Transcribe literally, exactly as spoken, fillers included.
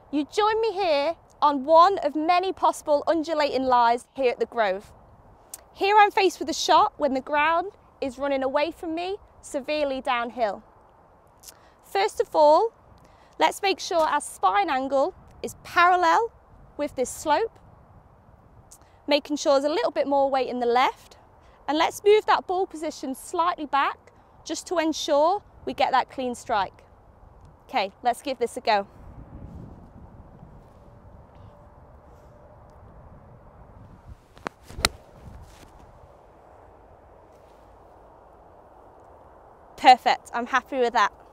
You join me here on one of many possible undulating lies here at the Grove. Here I'm faced with a shot when the ground is running away from me severely downhill. First of all, let's make sure our spine angle is parallel with this slope, making sure there's a little bit more weight in the left, and let's move that ball position slightly back just to ensure we get that clean strike. Okay, let's give this a go. Perfect, I'm happy with that.